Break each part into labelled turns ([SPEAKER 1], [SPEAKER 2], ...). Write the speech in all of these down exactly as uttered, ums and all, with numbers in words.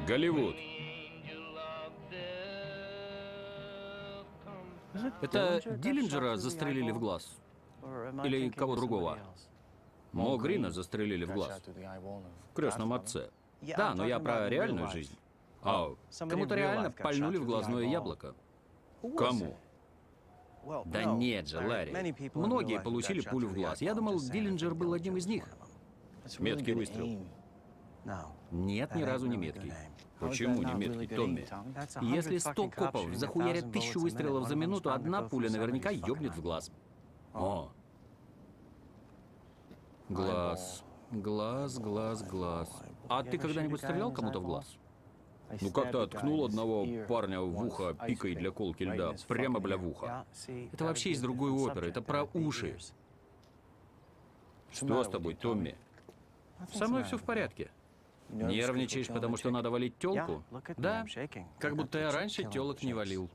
[SPEAKER 1] Голливуд. Это Диллинджера застрелили в глаз? Или кого другого? Мо Грина застрелили в глаз. В «Крестном отце». Да, но я про реальную жизнь. Ау, кому-то реально пальнули в глазное яблоко. Кому? Да нет же, Ларри. Многие получили пулю в глаз. Я думал, Диллинджер был одним из них. Меткий выстрел. Нет, ни разу не меткий. Почему не меткий, Томми? Если сто копов захуярят тысячу выстрелов за минуту, одна пуля наверняка ёбнет в глаз. О. Глаз. Глаз, глаз, глаз. А ты когда-нибудь стрелял кому-то в глаз? Ну как-то откнул одного парня в ухо пикой для колки льда. Прямо, бля, в ухо. Это вообще из другой оперы. Это про уши. Что с тобой, Томми? Со мной все в порядке. Нервничаешь, потому что надо валить тёлку? Да, как будто я раньше тёлок не валил.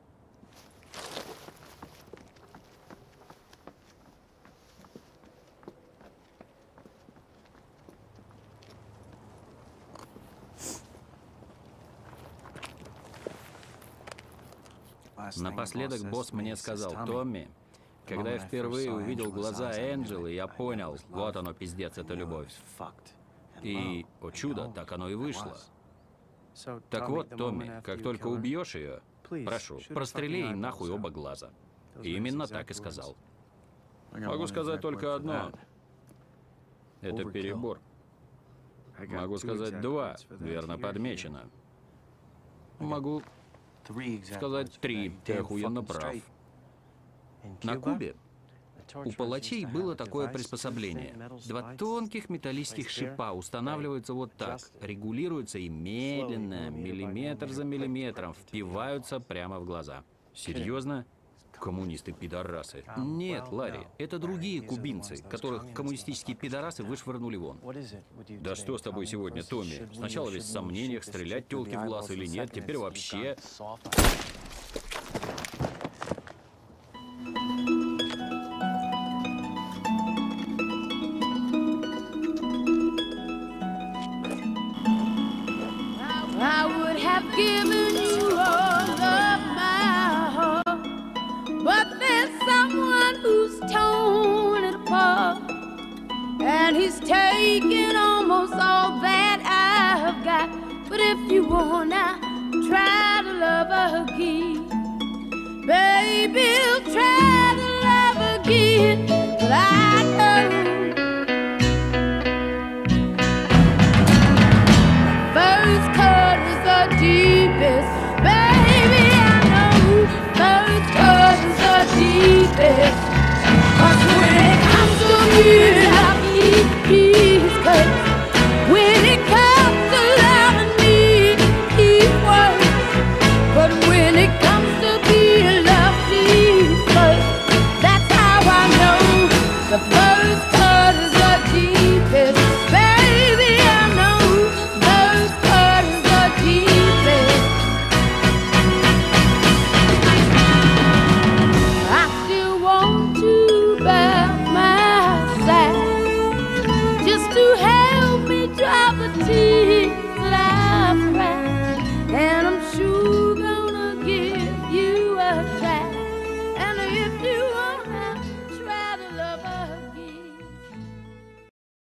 [SPEAKER 1] Напоследок босс мне сказал: Томми, когда я впервые увидел глаза Энджелы, я понял, вот оно, пиздец, это любовь. И, о чудо, так оно и вышло. Так вот, Томми, как только убьешь ее, прошу, прострели ей нахуй оба глаза. И именно так и сказал. Могу сказать только одно. Это перебор. Могу сказать два, верно подмечено. Могу сказать три, ты охуенно прав. На Кубе у палачей было такое приспособление. Два тонких металлических шипа устанавливаются вот так, регулируются и медленно, миллиметр за миллиметром, впиваются прямо в глаза. Серьезно? Коммунисты-пидорасы. Нет, Ларри, это другие кубинцы, которых коммунистические пидорасы вышвырнули вон. Да что с тобой сегодня, Томми? Сначала весь в сомнениях, стрелять тёлке в глаз или нет, теперь вообще...
[SPEAKER 2] Given you all of my heart, but there's someone who's torn it apart, and he's taken almost all that I've got. But if you wanna try to love again, baby, try to love again. But I know first cut is the deepest, baby, I know first cut is the deepest.